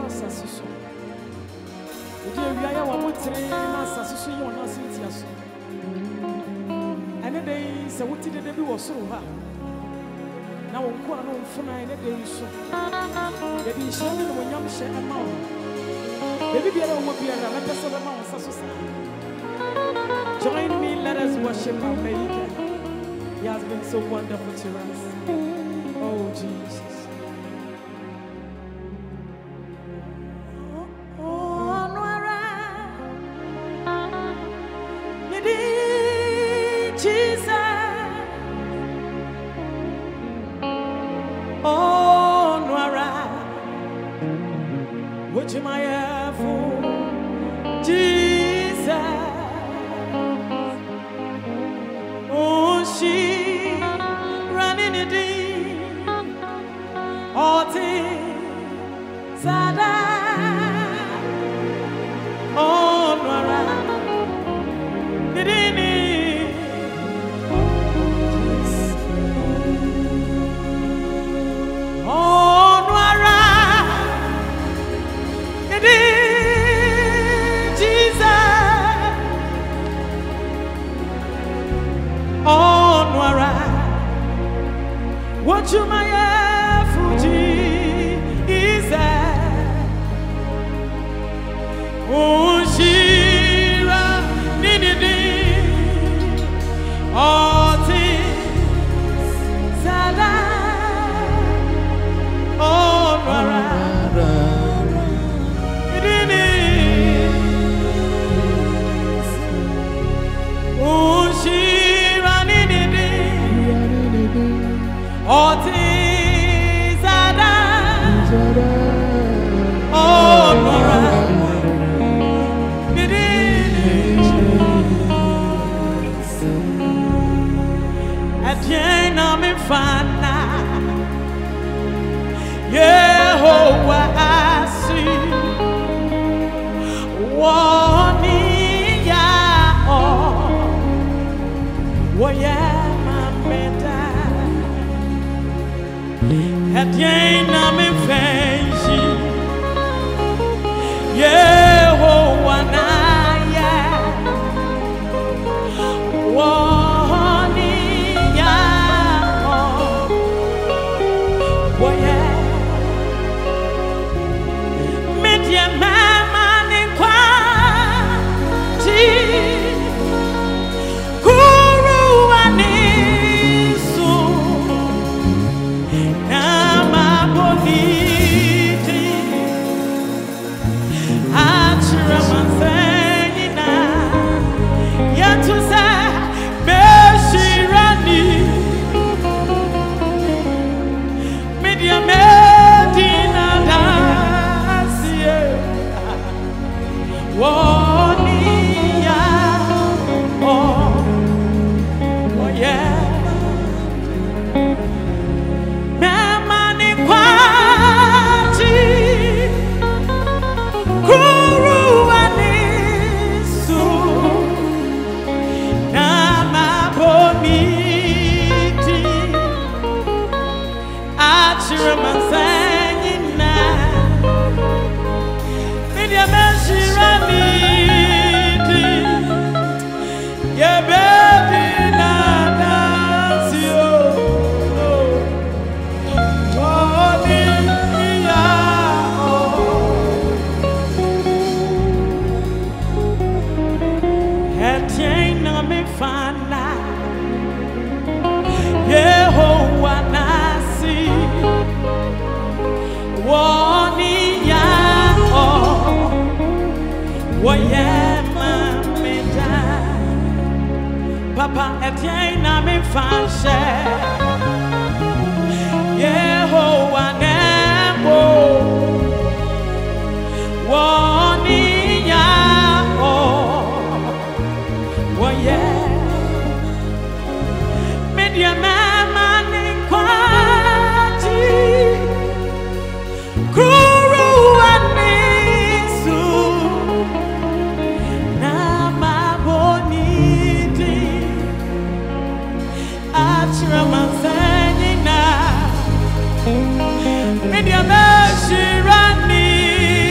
Sasso. We are one train, Sasso, you are not serious. And the day, so what did the baby was so hard? Now, one on for 9 days. The be showing when young share amount. Baby, I don't want to be another person among Sasso. Join me, let us worship our Maker. He has been so wonderful to us. Oh, Jesus. Papa, etienne na me fanche. Yehovah Nebo, woni ya woye. Media mama ni kwati, kuru anisu na maboniti. Media Meshirani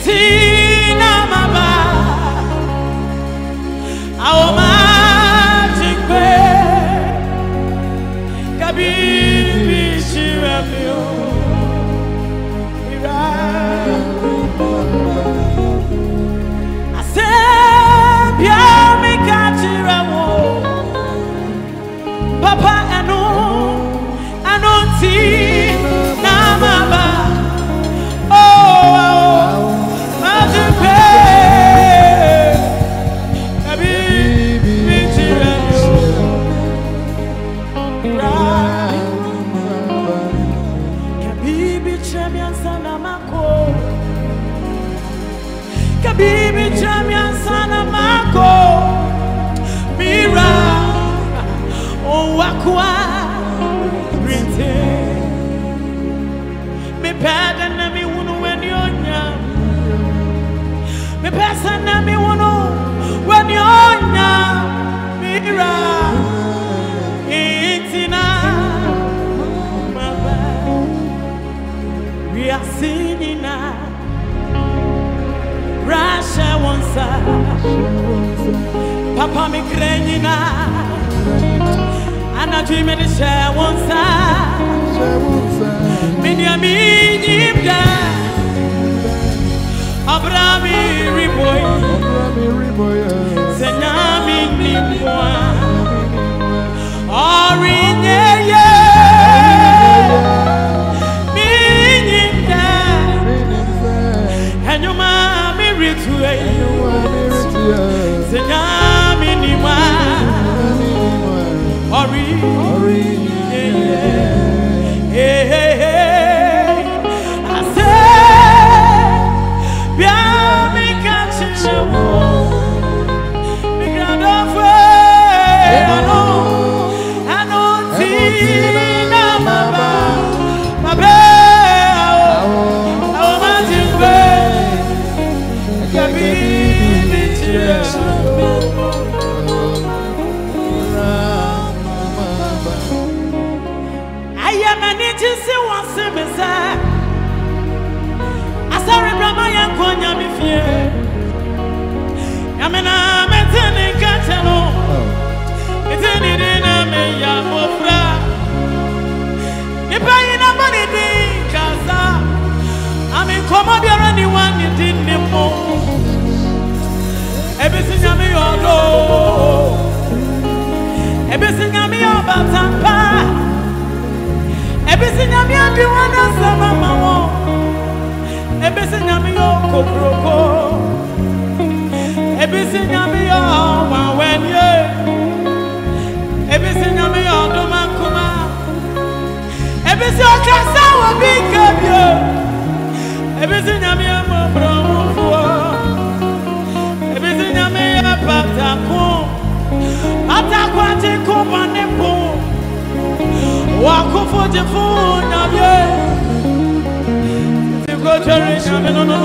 Intina maba Aoma Jingwe Kabibi Shiramio Asebia Mikachirawo Papa Anonti Namaba Bibi Jamian Sana Mako Mira O Wakwa Rinte Me Pada na mi wunu when yonya Me Pesa na mi wunu when yonya Mira Intina Maba We are singing now Rasha onsa Papa mi krenina Ana dream de share onsa Minya mi nimda Abrami riboy Senami nimwa Orinye ye Mi nimda Enyuma Senyami niwa Ori Ase Bia mi kachichewo Mi grandofe Ano tina maba Mabe Ao majingwe I am an agency once a messiah. I saw a Brahma Yankonya Mifie. Yamena Metani Catano. It's any dinner, me Yamofra. If I ain't a money, Casa, I'm in Commodore, anyone you didn't know. Everything I'm your door. Everything I'm your Batampa. Everything I'm your Diwana Samamo. Everything I'm your Kokroko. Everything I'm your Mawenye. Everything I'm your Domakuma. Everything I'm your Big Cabio. Everything I'm your Bromo. Everything I'm your Patako. Atakwate Kopanepo. Wako for the phone of you. Go to no.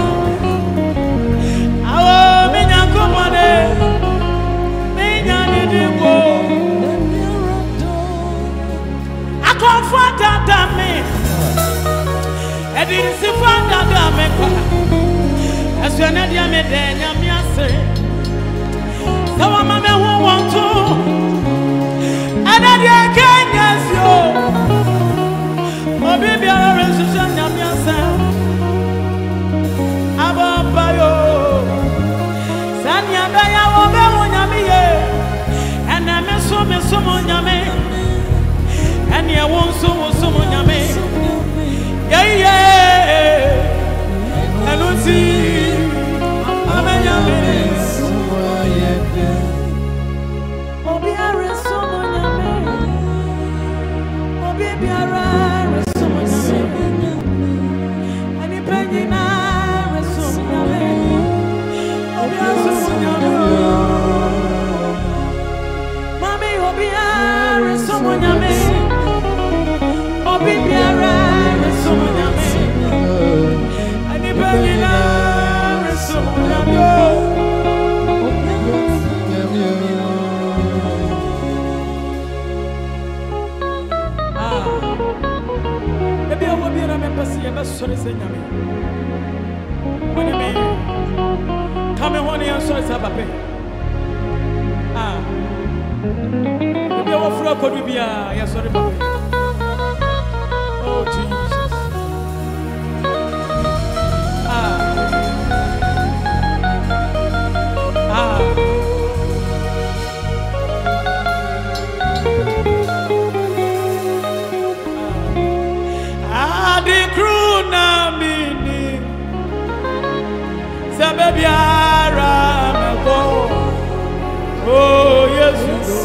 Our Minako Mane. Minanibo. I confront that me. I didn't see fun that me. As you're not your medal, I'm say. So I'm a man who want to. And I can't guess you. Oh, baby, I'm a resolution. I'm yourself. I'm a bio. Sanya Baya Obe Yami. And I'm a so Yami. And you won't so Yami. Yeah. I don't see. I'm a Yami. Sorry, say, What do you mean? Come on, honey, and so it's up a bit. Ah, you are for a could be a yes, sorry, baby. Oh, Jesus. Ah, ah. The crew na mini Baby, oh, yes,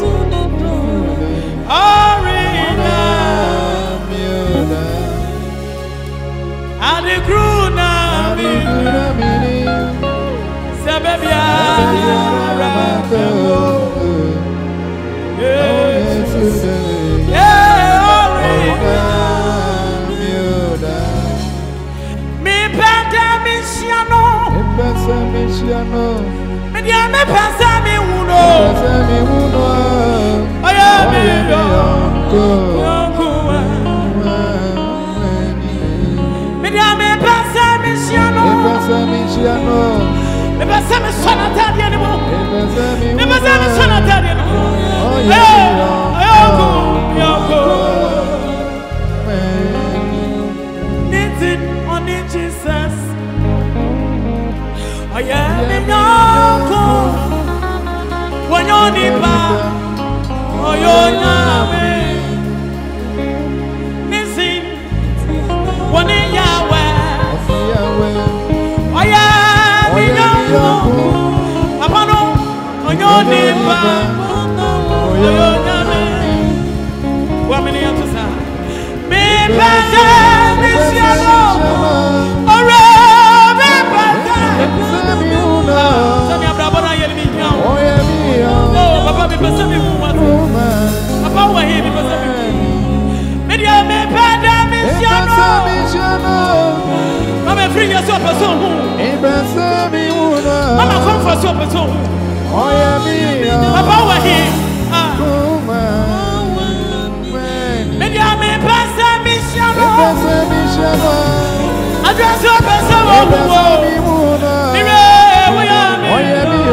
Arena, and the crew now, Baby, me pasa mi uno. Oya mi yonko. Me dia me pasa mi siano. Me pasa mi sona tadi ni mo. Me pasa mi sona tadi ni mo. Yonko. Need it on Jesus. Oya mi yonko. Wanyonipa oyonyame nisin woni yawe oya minyonko apano onyonipa oyonyame wamini yatusa mi pese mi siano ore mi pese sami abrabona yelmi nyawo oh papa mi pese mi fumato papa wa he mi pese mi media me pede mi siano mama free yourself person who mi pese mi una mama come for yourself person oh yeah me papa wa he media me pese mi siano address your person who mi re we are me oh yeah me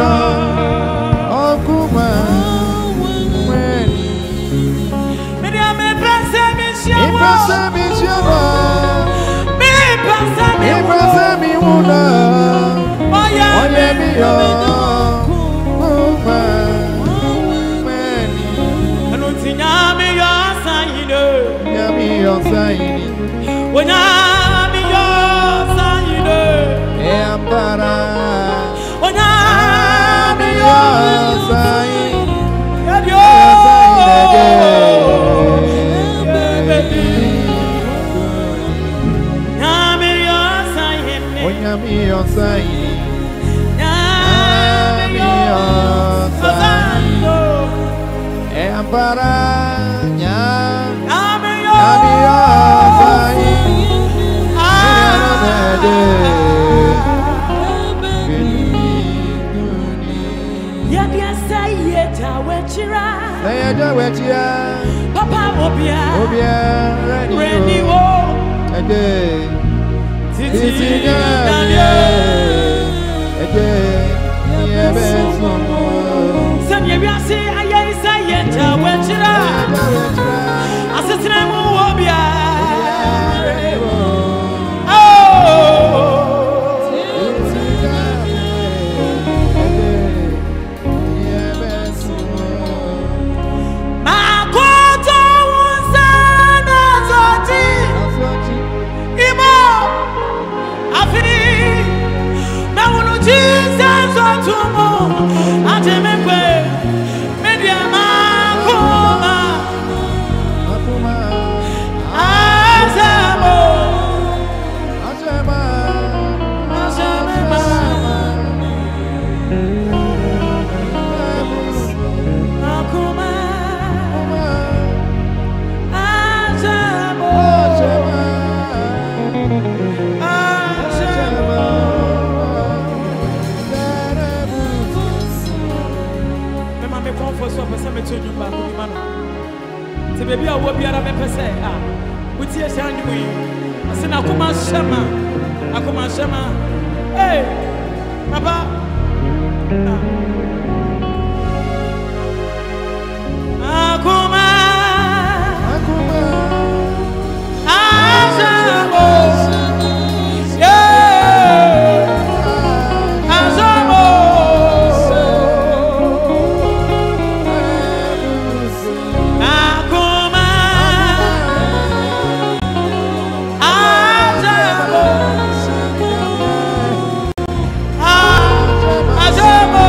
Papa Obia ready wo again Titi Sanya biase ayai sayeta wechira asesina mu Obia baby, I will be a pese. With your son, we send a Kuma Shama, Hey, Papa. Akuma. Azamo. Yeah. Azamo. Akuma. Azamo. Azamo.